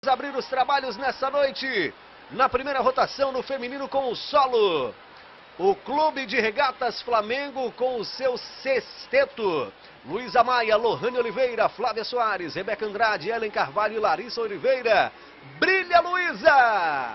Abrir os trabalhos nessa noite, na primeira rotação no feminino com o solo. O Clube de Regatas Flamengo com o seu sexteto. Luísa Maia, Lohane Oliveira, Flávia Soares, Rebeca Andrade, Ellen Carvalho e Larissa Oliveira. Brilha, Luísa!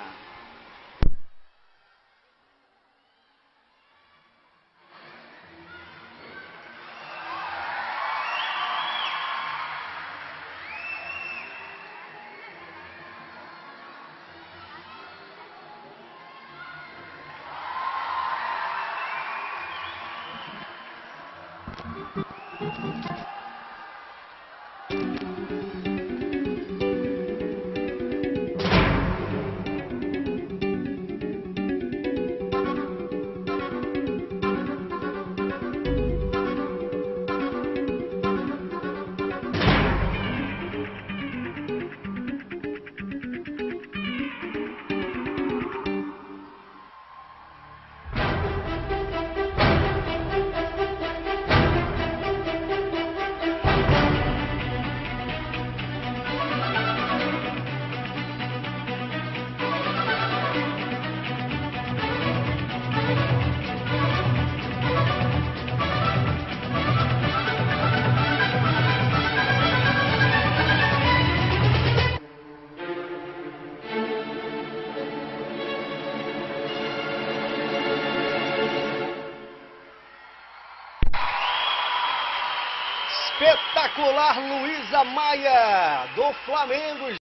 Espetacular Luísa Maia, do Flamengo.